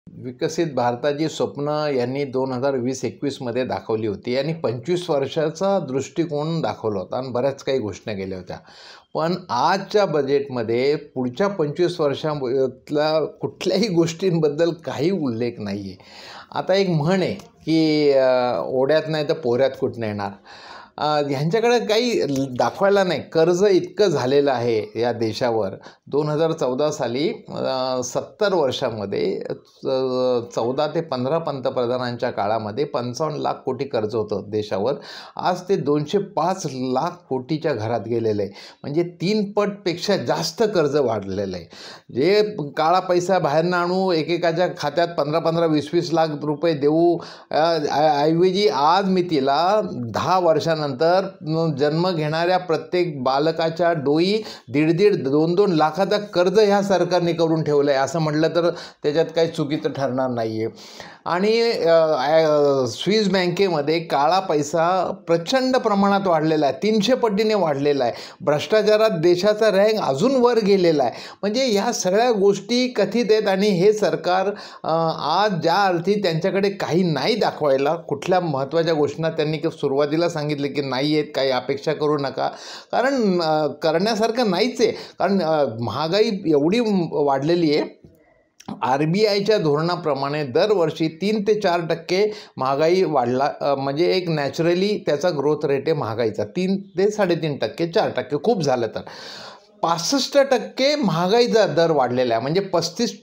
विकसित भारताची स्वप्न यांनी 2020-21 मध्ये दाखवली होती आणि 25 वर्षाचा दृष्टिकोन दाखवला होता आणि बऱ्याच काही घोषणा केल्या होत्या. पण आजच्या बजेटमध्ये पुढच्या 25 वर्षांतल्या कुठल्याही गोष्टींबद्दल काही उल्लेख नाही आहे. आता एक म्हण आहे की ओढ्यात नाही तर पोऱ्यात कुठनं येणार. ह्यांच्याकडे काही दाखवायला नाही. कर्ज इतकं झालेलं आहे या देशावर. 2014 साली 70 वर्षामध्ये 14 ते 15 पंतप्रधानांच्या काळामध्ये 55 लाख कोटी कर्ज होतं देशावर. आज ते 205 लाख कोटीच्या घरात गेलेलं आहे. म्हणजे 3 पटपेक्षा जास्त कर्ज वाढलेलं आहे. जे काळा पैसा बाहेरनं आणू, एकेकाच्या खात्यात 15-15, 20-20 लाख रुपये देऊ ऐवजी आज मी तिला 10 वर्षानंतर जन्म घेणाऱ्या प्रत्येक बालकाच्या डोई 1.5-2 लाखाचा कर्ज ह्या सरकारने करून ठेवलं आहे असं म्हटलं तर त्याच्यात काही चुकीचं ठरणार नाही आहे. आणि स्विस बँकेमध्ये काळा पैसा प्रचंड प्रमाणात वाढलेला आहे. 300 पटीने वाढलेला आहे. भ्रष्टाचारात देशाचा रँक अजून वर गेलेला आहे. म्हणजे ह्या सगळ्या गोष्टी कथित आहेत आणि हे सरकार आज ज्या अर्थी त्यांच्याकडे काही नाही दाखवायला, कुठल्या महत्त्वाच्या घोषणा त्यांनी सुरुवातीला सांगितले की नाही आहेत, काही अपेक्षा करू नका, कारण करण्यासारखं नाहीच आहे. कारण महागाई एवढी वाढलेली आहे. RBIच्या धोरणाप्रमाणे दरवर्षी 3 ते 4% महागाई वाढला, म्हणजे एक नॅचरली त्याचा ग्रोथ रेट आहे महागाईचा 3 ते 3.5%, 4% खूप झालं तर. 65% महागाईचा दर वाढलेला आहे. म्हणजे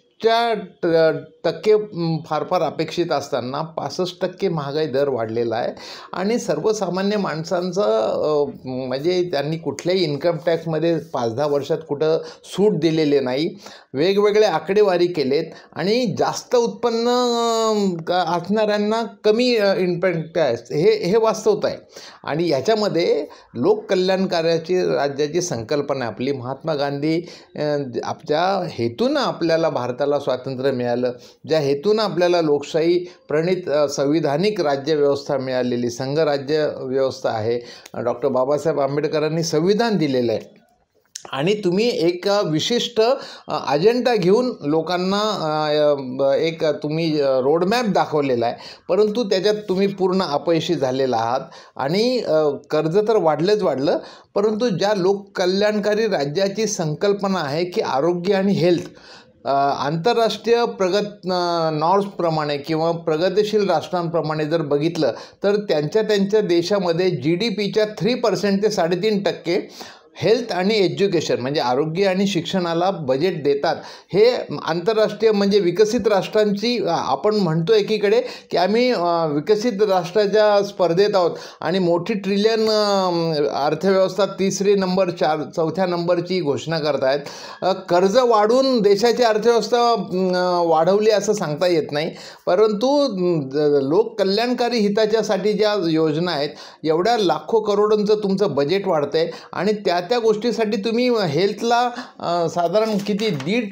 35% फार अपेक्षित असताना 65% महागाई दर वाढलेला आहे. आणि सर्वसामान्य माणसांचं म्हणजे त्यांनी कुठल्याही इन्कम टॅक्समध्ये 5-10 वर्षात कुठं सूट दिलेले नाही. वेगवेगळे आकडेवारी केलेत आणि जास्त उत्पन्न असणाऱ्यांना कमी इन्कम टॅक्स हे वास्तवता आहे. आणि ह्याच्यामध्ये लोककल्याणकार्याची राज्याची संकल्पना आहे आपली. महात्मा गांधी ज्या हेतूनं आपल्याला भारताला स्वातंत्र्य मिळालं, ज्या हेतूनं आपल्याला लोकशाही प्रणित संविधानिक राज्यव्यवस्था मिळालेली, संघराज्य व्यवस्था आहे, डॉक्टर बाबासाहेब आंबेडकरांनी संविधान दिलेलं आहे. आणि तुम्ही एक विशिष्ट अजेंडा घेऊन लोकांना एक तुम्ही रोडमॅप दाखवलेला आहे, परंतु त्याच्यात तुम्ही पूर्ण अपयशी झालेला आहात. आणि कर्ज तर वाढलं, परंतु ज्या लोककल्याणकारी राज्याची संकल्पना आहे की आरोग्य आणि हेल्थ आंतरराष्ट्रीय नॉर्म्सप्रमाणे किंवा प्रगतिशील राष्ट्रांप्रमाणे जर बघितलं तर त्यांच्या देशामध्ये GDPच्या 3% ते 3.5% हेल्थ आणि एज्युकेशन म्हणजे आरोग्य आणि शिक्षणाला बजेट देतात. हे आंतरराष्ट्रीय म्हणजे विकसित राष्ट्रांची आपण म्हणतो एकीकडे की आम्ही विकसित राष्ट्राच्या स्पर्धेत आहोत आणि मोठी ट्रिलियन अर्थव्यवस्था 3री नंबर 4थ्या नंबरची घोषणा करत आहेत. कर्ज वाढून देशाची अर्थव्यवस्था वाढवली असं सांगता येत नाही, परंतु लोककल्याणकारी हिताच्यासाठी ज्या योजना आहेत, एवढ्या लाखो करोडोंचं तुमचं बजेट वाढतं आहे आणि त्या गोष्टीसाठी तुम्ही हेल्थला साधारण किती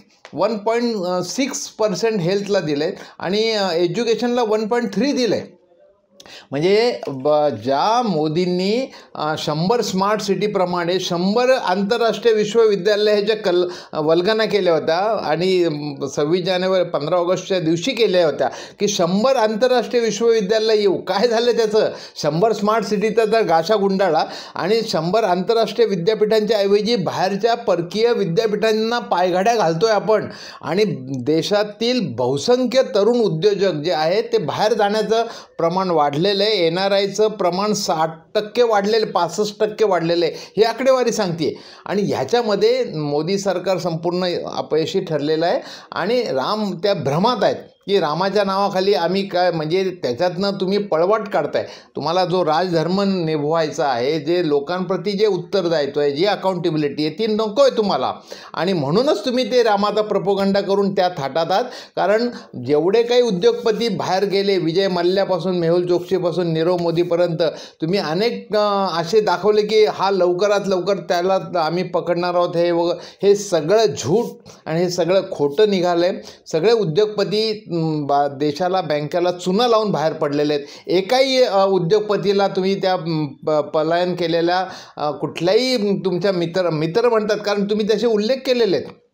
1.6% हेल्थला दिलं आहे आणि एज्युकेशनला 1.3 दिलं आहे. म्हणजे ज्या मोदींनी 100 स्मार्ट सिटीप्रमाणे 100 आंतरराष्ट्रीय विश्वविद्यालयाच्या वल्गना केल्या होत्या आणि 26 जानेवारी 15 ऑगस्टच्या दिवशी केल्या होत्या की 100 आंतरराष्ट्रीय विश्वविद्यालय येऊ. काय झालं त्याचं? 100 स्मार्ट सिटीचा तर गाशा गुंडाळा आणि 100 आंतरराष्ट्रीय विद्यापीठांच्या ऐवजी बाहेरच्या परकीय विद्यापीठांना पायघड्या घालतोय आपण. आणि देशातील बहुसंख्य तरुण उद्योजक जे आहेत ते बाहेर जाण्याचं प्रमाण वाढलेलं आहे. NRIचं प्रमाण 60% वाढलेलं, 65% वाढलेलं आहे, ही आकडेवारी सांगते. आणि ह्याच्यामध्ये मोदी सरकार संपूर्ण अपयशी ठरलेलं आहे. आणि राम त्या भ्रमात आहेत की रामाच्या नावाखाली आम्ही काय, म्हणजे त्याच्यातनं तुम्ही पळवाट काढताय. तुम्हाला जो राजधर्म निभवायचा आहे, जे लोकांप्रती जे उत्तरदायित्व आहे, जी अकाउंटेबिलिटी आहे, ती नको आहे तुम्हाला. आणि म्हणूनच तुम्ही ते रामाचा प्रोपोगंडा करून त्या थाटात आहात. कारण जेवढे काही उद्योगपती बाहेर गेले, विजय मल्ल्यापासून मेहुल चोक्सीपासून नीरव मोदीपर्यंत, तुम्ही अनेक असे दाखवले की हा लवकरात लवकर त्याला आम्ही पकडणार आहोत. हे सगळं झूट आणि हे सगळं खोटं निघालं आहे. सगळे उद्योगपती देशाला, बँकेला चुना लावून बाहेर पडलेले आहेत. एकाही उद्योगपतीला तुम्ही त्या पलायन केलेल्या कुठल्याही तुमच्या मित्र म्हणतात, कारण तुम्ही त्याचे उल्लेख केलेले आहेत.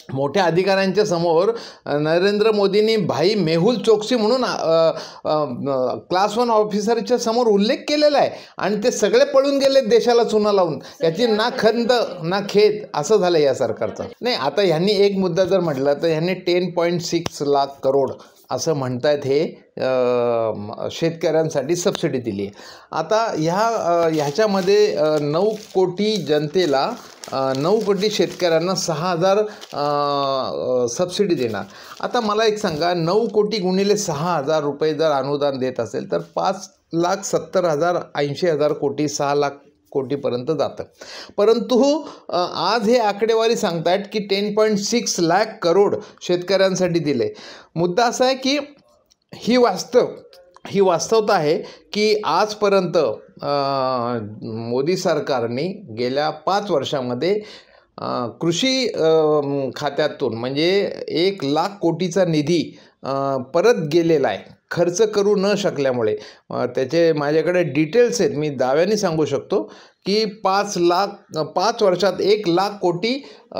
मोठ्या अधिकाऱ्यांच्या समोर नरेंद्र मोदींनी भाई मेहुल चोक्सी म्हणून क्लास 1 ऑफिसरच्या समोर उल्लेख केलेला आहे आणि ते सगळे पळून गेले देशाला चुना लावून. याची ना खंत ना खेद असं झालं या सरकारचं. नाही, आता ह्यांनी एक मुद्दा जर म्हटलं तर ह्यांनी 10.6 लाख करोड असं म्हणतायत हे शेतकऱ्यांसाठी सबसिडी दिली आहे. आता ह्याच्यामध्ये 9 कोटी जनतेला 9 कोटी शेतकऱ्यांना 6,000 सबसिडी देणार. आता मला एक सांगा, 9 कोटी गुणिले 6,000 रुपये जर अनुदान देत असेल तर 5,70,000 80,000 कोटी 6 लाख कोटीपर्यंत जातं. परंतु आज हे आकडेवारी सांगतायत की 10.6 लाख करोड शेतकऱ्यांसाठी दिले. मुद्दा असा आहे की ही वास्तवता आहे की आजपर्यंत मोदी सरकारने गेल्या 5 वर्षामध्ये कृषी खात्यातून म्हणजे 1 लाख कोटीचा निधी परत गेलेला आहे खर्च करू न शकल्यामुळे. त्याचे माझ्याकडे डिटेल्स आहेत, मी दाव्याने सांगू शकतो की 5 वर्षात 1 लाख कोटी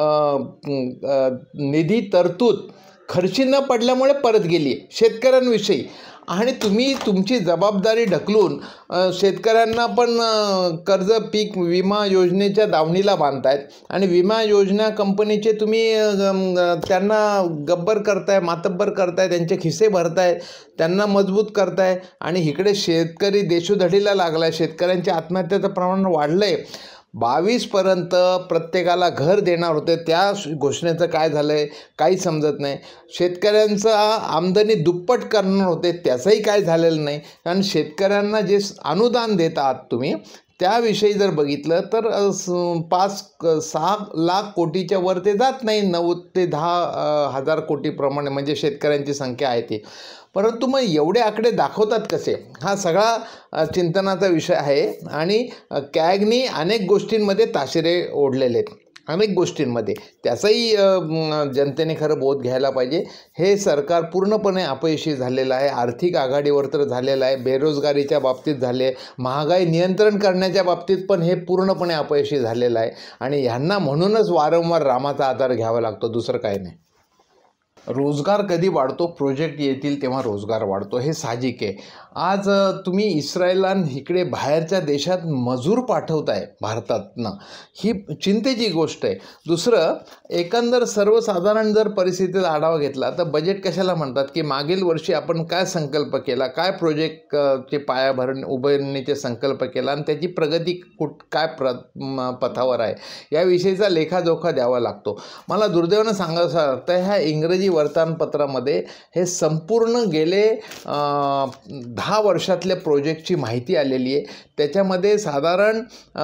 निधी तरतूद खर्ची न पडल्यामुळे परत गेली आहे शेतकऱ्यांविषयी. आणि तुम्ही तुमची जबाबदारी ढकलून शेतकऱ्यांना पण कर्ज पीक विमा योजनेच्या दावणीला बांधतायत आणि विमा योजना कंपनीचे तुम्ही त्यांना गब्बर करताय, मातब्बर करताय, त्यांचे खिसे भरताय, त्यांना मजबूत करताय आणि इकडे शेतकरी देशोधडीला लागला आहे. शेतकऱ्यांच्या आत्महत्याचं प्रमाण वाढलं आहे. 22पर्यंत प्रत्येकाला घर देणार होते, त्या घोषणेचं काय झालं आहे काही समजत नाही. शेतकऱ्यांचं आमदनी दुप्पट करणार होते, त्याचंही काय झालेलं नाही. कारण शेतकऱ्यांना जे अनुदान देत आहात तुम्ही त्याविषयी जर बघितलं तर 5-6 लाख कोटीच्या वर ते जात नाही, 9 ते 10 हजार कोटीप्रमाणे म्हणजे शेतकऱ्यांची संख्या आहे ती. परंतु मग एवढे आकडे दाखवतात कसे, हा सगळा चिंतनाचा विषय आहे. आणि कॅगनी अनेक गोष्टींमध्ये ताशेरे ओढलेले आहेत, अनेक गोष्टींमध्ये. त्याचाही जनतेने खरं बोध घ्यायला पाहिजे. हे सरकार पूर्णपणे अपयशी झालेलं आहे. आर्थिक आघाडीवर तर झालेलं आहे, बेरोजगारीच्या बाबतीत झाले, महागाई नियंत्रण करण्याच्या बाबतीत पण हे पूर्णपणे अपयशी झालेलं आहे. आणि ह्यांना म्हणूनच वारंवार रामाचा आधार घ्यावा लागतो, दुसरं काही नाही. रोजगार कधी वाढतो, प्रोजेक्ट येतील तेव्हा रोजगार वाढतो, हे साहजिक आहे. आज तुम्ही इस्रायलला इकडे बाहेरच्या देशात मजूर पाठवताय भारतातनं, ही चिंतेची गोष्ट आहे. दुसरं, एकंदर सर्वसाधारण जर परिस्थितीचा आढावा घेतला तर बजेट कशाला म्हणतात की मागील वर्षी आपण काय संकल्प केला, काय प्रोजेक्टचे उभारणीचे संकल्प केला आणि त्याची प्रगती काय पथावर आहे याविषयीचा लेखाजोखा द्यावा लागतो. मला दुर्दैवानं सांगायचं तर ह्या इंग्रजी वर्तमानपत्रामध्ये हे संपूर्ण गेले 10 वर्षातल्या प्रोजेक्टची माहिती आलेली आहे. त्याच्यामध्ये साधारण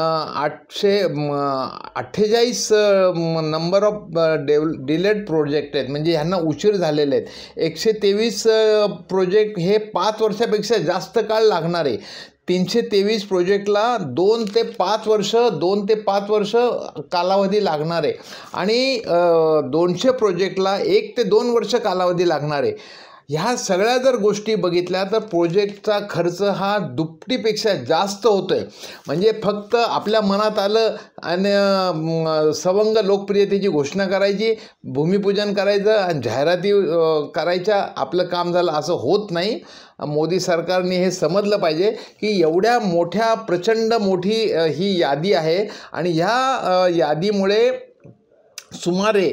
848 नंबर ऑफ डिलेड प्रोजेक्ट आहेत, म्हणजे ह्यांना उशीर झालेले आहेत. 123 प्रोजेक्ट हे 5 वर्षापेक्षा जास्त काळ लागणार आहे. 323 प्रोजेक्टला 2 ते 5 वर्ष कालावधी लागणार आहे आणि 200 प्रोजेक्टला 1 ते 2 वर्ष कालावधी लागणार आहे. ह्या सगळ्या जर गोष्टी बघितल्या तर प्रोजेक्टचा खर्च हा दुपटीपेक्षा जास्त होतो आहे. म्हणजे फक्त आपल्या मनात आलं आणि सवंग लोकप्रियतेची घोषणा करायची, भूमिपूजन करायचं आणि जाहिराती करायच्या, आपलं काम झालं असं होत नाही. मोदी सरकारने हे समजलं पाहिजे की एवढ्या मोठ्या प्रचंड मोठी ही यादी आहे आणि ह्या यादीमुळे सुमारे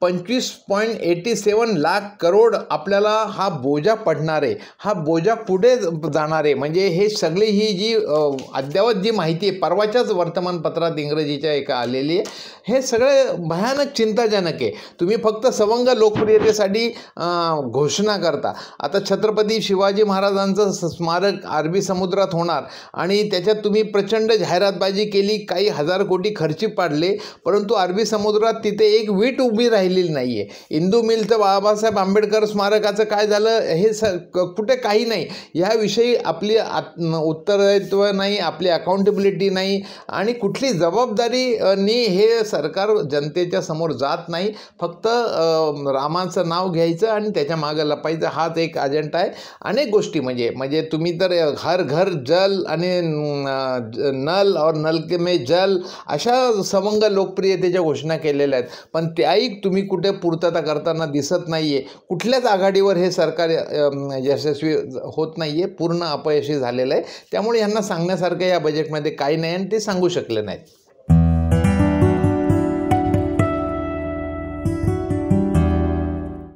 25.87 लाख करोड आपल्याला हा बोजा पडणार आहे. हा बोजा पुढे जाणार आहे. म्हणजे हे सगळी ही जी अद्ययावत जी माहिती आहे परवाच्याच वर्तमानपत्रात इंग्रजीच्या एका आलेली आहे, हे सगळे भयानक चिंताजनक आहे. तुम्ही फक्त सवंग लोकप्रियतेसाठी घोषणा करता. आता छत्रपती शिवाजी महाराजांचं स्मारक अरबी समुद्रात होणार आणि त्याच्यात तुम्ही प्रचंड जाहिरातबाजी केली, काही हजार कोटी खर्ची पाडले, परंतु अरबी समुद्रात तिथे एक वीट उभी राहिलेली नाही आहे. इंदू मिलचं बाबासाहेब आंबेडकर स्मारकाचं काय झालं हे कुठे काही नाही. याविषयी आपली उत्तरदायित्व नाही, आपली अकाउंटेबिलिटी नाही आणि कुठली जबाबदारीनी हे सरकार जनतेच्या समोर जात नाही. फक्त रामाचं नाव घ्यायचं आणि त्याच्या मागं लपायचं, हाच एक अजेंडा आहे. अनेक गोष्टी म्हणजे तुम्ही तर हर घर जल आणि नल और नल के में जल अशा सवंग लोकप्रियतेच्या घोषणा केलेल्या आहेत, पण त्याही तुम्ही तुम्ही कुठे पूर्तता करताना दिसत नाही आहे. कुठल्याच आघाडीवर हे सरकार यशस्वी होत नाही आहे, पूर्ण अपयशी झालेलं आहे. त्यामुळे यांना सांगण्यासारखं या बजेटमध्ये काही नाही आणि ते सांगू शकले नाहीत.